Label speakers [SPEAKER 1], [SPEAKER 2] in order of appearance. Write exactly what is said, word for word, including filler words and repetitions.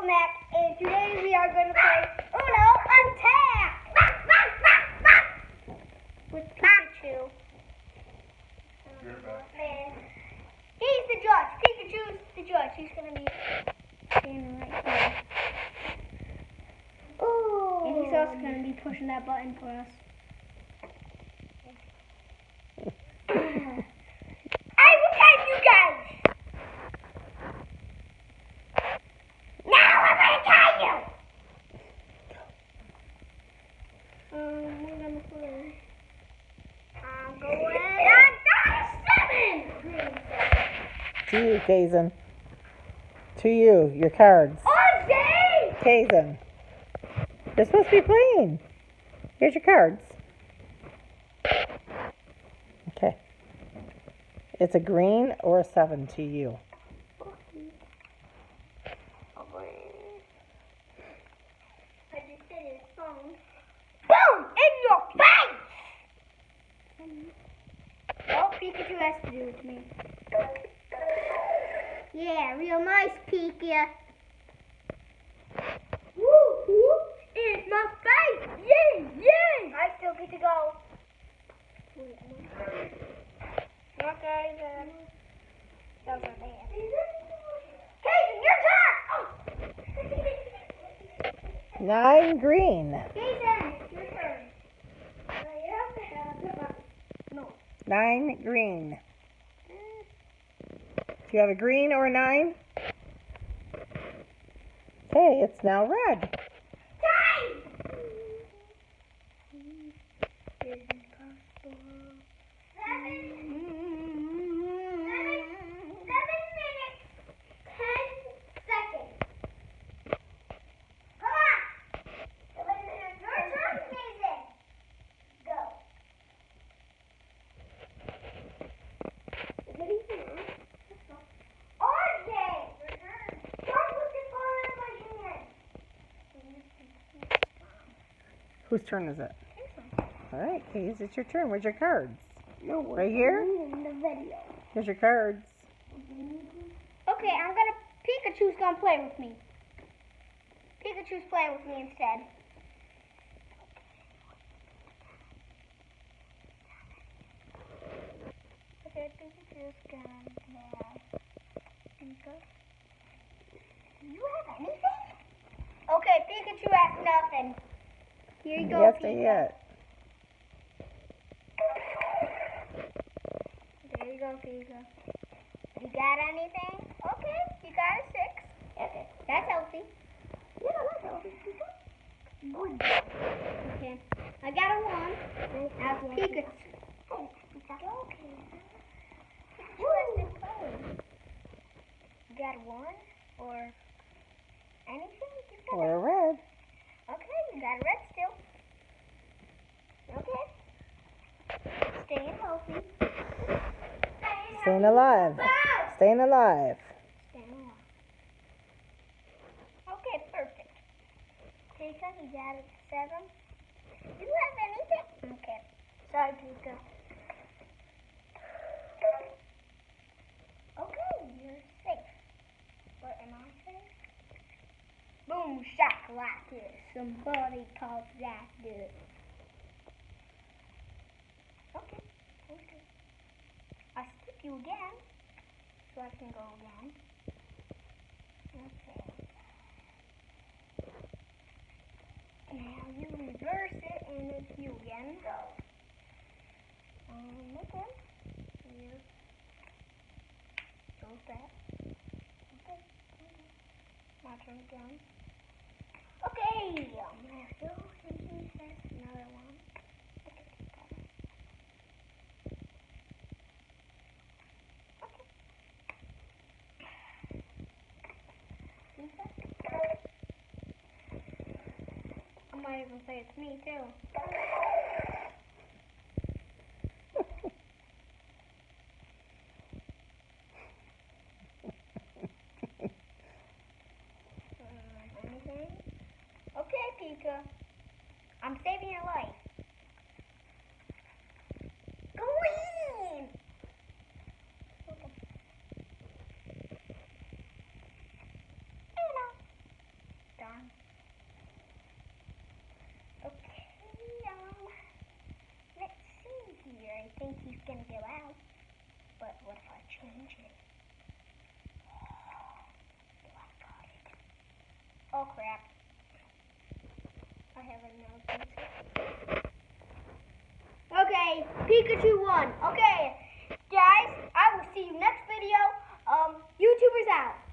[SPEAKER 1] Mac, and today we are going to play Uno Attack with Pikachu. And he's the judge. Pikachu's the judge. He's going to be standing right here. Ooh. And he's also going to be pushing that button for us. I will tell you guys. Um, we're gonna play. I'm going on seven.
[SPEAKER 2] To you, Kazan. To you, your cards.
[SPEAKER 1] Oh,
[SPEAKER 2] Kazan. You're supposed to be playing. Here's your cards. Okay. It's a green or a seven to you.
[SPEAKER 1] Boom! In your face! Oh, Pikachu has to do it to me. Yeah, real nice, Pika. Woo! Woo! In my face! Yay! Yay! I still get to go. Okay, then. Those are bad. Kayden, your turn!
[SPEAKER 2] Nine green.
[SPEAKER 1] Kayden! No.
[SPEAKER 2] Nine green. Do you have a green or a nine? Okay, it's now red.
[SPEAKER 1] Time! Seven. Seven minutes. Ten seconds. Come on. Seven minutes. Your turn, Kayden. Go.
[SPEAKER 2] Whose turn is it? All right, Kaze, it's your turn. Where's your cards?
[SPEAKER 1] No,
[SPEAKER 2] right here?
[SPEAKER 1] In the video.
[SPEAKER 2] Here's your cards.
[SPEAKER 1] Okay, I'm gonna. Pikachu's gonna play with me. Pikachu's playing with me instead. Okay, Pikachu's gonna have. Pika. Do you have anything? Okay, Pikachu has nothing. Here you go,
[SPEAKER 2] Yes,
[SPEAKER 1] Pika.
[SPEAKER 2] yet.
[SPEAKER 1] There you go, Pika. You got anything? Okay, you got a six. Okay. That's healthy. Yeah, that's healthy, Pika. Good. Okay. I got a one. Now Pikachu. Oh, Pika. Okay. You has to play. You got a one or anything? You got
[SPEAKER 2] Or a red.
[SPEAKER 1] Okay, you got a red still. Okay. Staying healthy.
[SPEAKER 2] Staying alive.
[SPEAKER 1] Wow.
[SPEAKER 2] Staying alive.
[SPEAKER 1] Staying alive. Okay, perfect. Pika, you got it. Seven. Do you have anything? Okay. Sorry, Pika. Okay, you're safe. But am I safe? Boom, shakalaka. Somebody calls that good. Okay, okay. I'll skip you again, so I can go again. Okay. Now you reverse it, and it's you again. Um, okay. Here. Goes that. Okay. Okay. My turn again. Okay, um, let's go. Here's another one. Okay, got it. Okay. I might even say it's me too. Anything? Okay, Pika. I'm saving your life. Green! Okay. think he's gonna go out. But what if I change it? Oh, I got it. Oh crap. I have another pizza. Okay, Pikachu won. Okay, guys, I will see you next video. Um, YouTubers out.